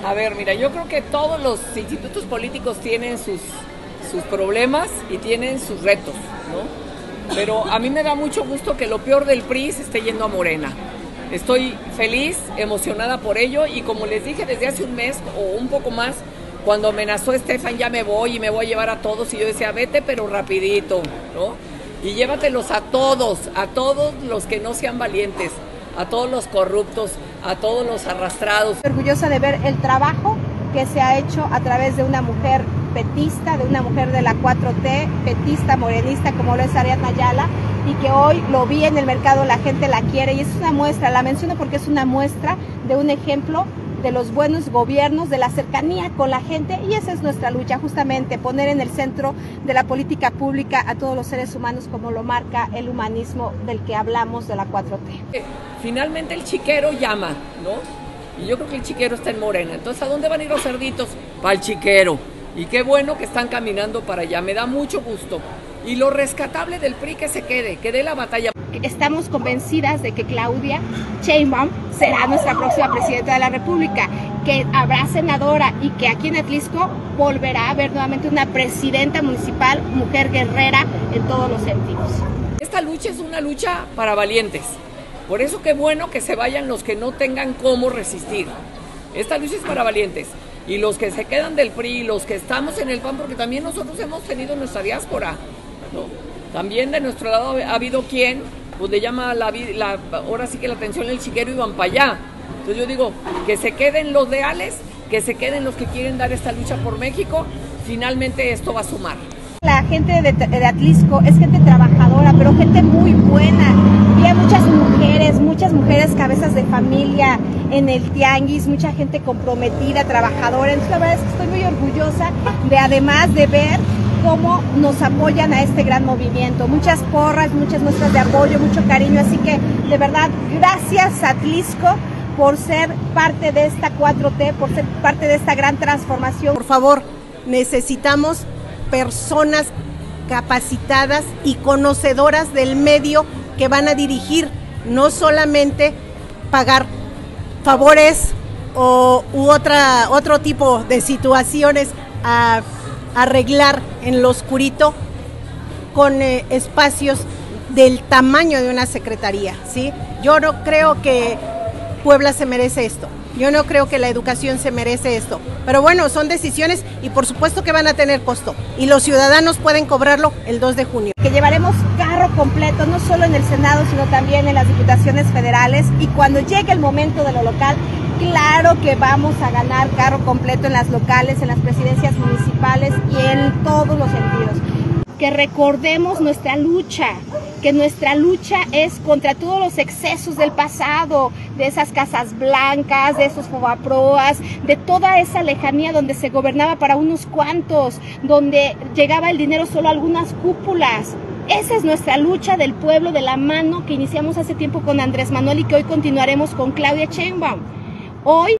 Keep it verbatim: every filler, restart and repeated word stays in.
A ver, mira, yo creo que todos los institutos políticos tienen sus, sus problemas y tienen sus retos, ¿no? Pero a mí me da mucho gusto que lo peor del P R I se esté yendo a Morena. Estoy feliz, emocionada por ello, y como les dije desde hace un mes o un poco más, cuando amenazó Estefan, ya me voy y me voy a llevar a todos, y yo decía, vete pero rapidito, ¿no? Y llévatelos a todos, a todos los que no sean valientes, a todos los corruptos, a todos los arrastrados. Estoy orgullosa de ver el trabajo que se ha hecho a través de una mujer petista, de una mujer de la cuatro T, petista, morenista, como lo es Ariadna Ayala, y que hoy lo vi en el mercado, la gente la quiere, y es una muestra, la menciono porque es una muestra de un ejemplo de los buenos gobiernos, de la cercanía con la gente, y esa es nuestra lucha, justamente poner en el centro de la política pública a todos los seres humanos, como lo marca el humanismo del que hablamos de la cuatro T. Finalmente el chiquero llama, ¿no? Y yo creo que el chiquero está en Morena. Entonces, ¿a dónde van a ir los cerditos? Para el chiquero. Y qué bueno que están caminando para allá, me da mucho gusto. Y lo rescatable del P R I, que se quede, que dé la batalla. Estamos convencidas de que Claudia Sheinbaum será nuestra próxima presidenta de la República, que habrá senadora y que aquí en Atlisco volverá a haber nuevamente una presidenta municipal, mujer guerrera en todos los sentidos. Esta lucha es una lucha para valientes. Por eso qué bueno que se vayan los que no tengan cómo resistir. Esta lucha es para valientes. Y los que se quedan del P R I, los que estamos en el P A N, porque también nosotros hemos tenido nuestra diáspora, ¿no? También de nuestro lado ha habido quien, pues le llama la, la, ahora sí que la atención el chiquero y van para allá. Entonces yo digo, que se queden los leales, que se queden los que quieren dar esta lucha por México. Finalmente esto va a sumar. La gente de, de Atlisco es gente trabajadora, pero gente muy buena. Y hay muchas mujeres, muchas mujeres cabezas de familia en el tianguis, mucha gente comprometida, trabajadora. Entonces la verdad es que estoy muy orgullosa de, además de ver cómo nos apoyan a este gran movimiento. Muchas porras, muchas muestras de apoyo, mucho cariño. Así que de verdad, gracias Atlisco por ser parte de esta cuatro T, por ser parte de esta gran transformación. Por favor, necesitamos personas capacitadas y conocedoras del medio que van a dirigir, no solamente pagar favores o u otra, otro tipo de situaciones a arreglar en lo oscurito con eh, espacios del tamaño de una secretaría, ¿sí? Yo no creo que Puebla se merece esto. Yo no creo que la educación se merece esto, pero bueno, son decisiones y por supuesto que van a tener costo y los ciudadanos pueden cobrarlo el dos de junio. Que llevaremos carro completo, no solo en el Senado, sino también en las diputaciones federales, y cuando llegue el momento de lo local, claro que vamos a ganar carro completo en las locales, en las presidencias municipales y en todos los sentidos. Que recordemos nuestra lucha, que nuestra lucha es contra todos los excesos del pasado, de esas casas blancas, de esos fobaproas, de toda esa lejanía donde se gobernaba para unos cuantos, donde llegaba el dinero solo a algunas cúpulas. Esa es nuestra lucha del pueblo, de la mano que iniciamos hace tiempo con Andrés Manuel y que hoy continuaremos con Claudia Sheinbaum. Hoy